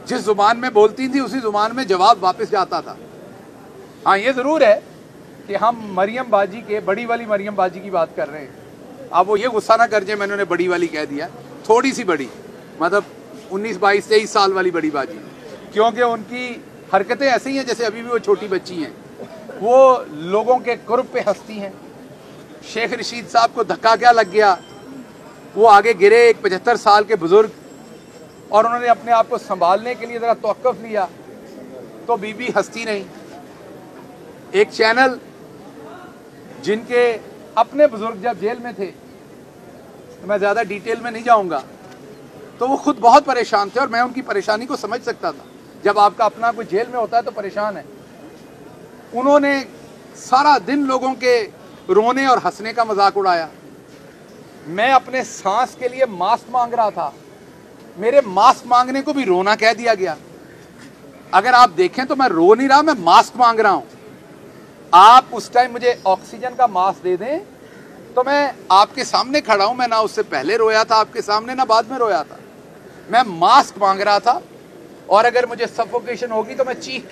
जिस जुबान में बोलती थी उसी जुबान में जवाब वापस जाता था। हाँ, ये ज़रूर है कि हम मरियम बाजी के, बड़ी वाली मरियम बाजी की बात कर रहे हैं। अब वो ये गुस्सा ना कर जाए मैंने उन्हें बड़ी वाली कह दिया, थोड़ी सी बड़ी, मतलब 19, 22, 23 साल वाली बड़ी बाजी, क्योंकि उनकी हरकतें ऐसी हैं जैसे अभी भी वो छोटी बच्ची हैं। वो लोगों के कुर्ब पे हंसती हैं। शेख रशीद साहब को धक्का क्या लग गया, वो आगे गिरे, एक 75 साल के बुजुर्ग, और उन्होंने अपने आप को संभालने के लिए ज़रा तवक्कुफ लिया तो बीबी हंसती नहीं। एक चैनल जिनके अपने बुजुर्ग जब जेल में थे, तो मैं ज़्यादा डिटेल में नहीं जाऊंगा, तो वो खुद बहुत परेशान थे और मैं उनकी परेशानी को समझ सकता था। जब आपका अपना कोई जेल में होता है तो परेशान है। उन्होंने सारा दिन लोगों के रोने और हंसने का मजाक उड़ाया। मैं अपने सांस के लिए मास्क मांग रहा था, मेरे मास्क मांगने को भी रोना कह दिया गया। अगर आप देखें तो मैं रो नहीं रहा, मैं मास्क मांग रहा हूं। आप उस टाइम मुझे ऑक्सीजन का मास्क दे दें तो मैं आपके सामने खड़ा हूं। मैं ना उससे पहले रोया था आपके सामने, ना बाद में रोया था। मैं मास्क मांग रहा था, और अगर मुझे सफोकेशन होगी तो मैं चीख।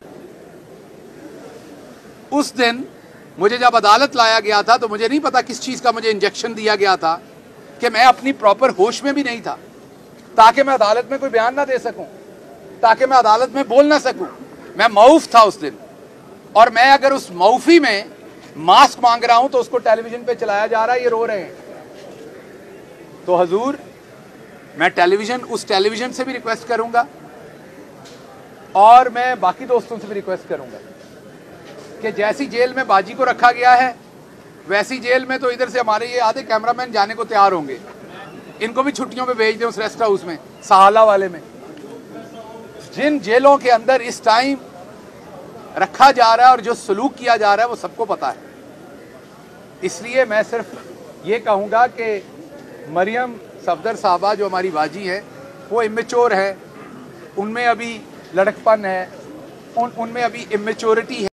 उस दिन मुझे जब अदालत लाया गया था तो मुझे नहीं पता किस चीज का मुझे इंजेक्शन दिया गया था कि मैं अपनी प्रॉपर होश में भी नहीं था, ताकि मैं अदालत में कोई बयान ना दे सकूं, ताकि मैं अदालत में बोल ना सकूं। मैं मऊफ था उस दिन, और मैं अगर उस मऊफी में मास्क मांग रहा हूं तो उसको टेलीविजन पे चलाया जा रहा है, ये रो रहे हैं। तो हजूर, मैं उस टेलीविजन से भी रिक्वेस्ट करूंगा और मैं बाकी दोस्तों से भी रिक्वेस्ट करूंगा कि जैसी जेल में बाजी को रखा गया है वैसी जेल में तो इधर से हमारे ये आधे कैमरामैन जाने को तैयार होंगे। इनको भी छुट्टियों पे भेज दें उस रेस्ट हाउस में, सहाला वाले में। जिन जेलों के अंदर इस टाइम रखा जा रहा है और जो सलूक किया जा रहा है वो सबको पता है। इसलिए मैं सिर्फ ये कहूँगा कि मरियम सफदर साहबा जो हमारी बाजी है वो इमेच्योर है, उनमें अभी लड़कपन है, उनमें अभी इमेच्योरिटी है।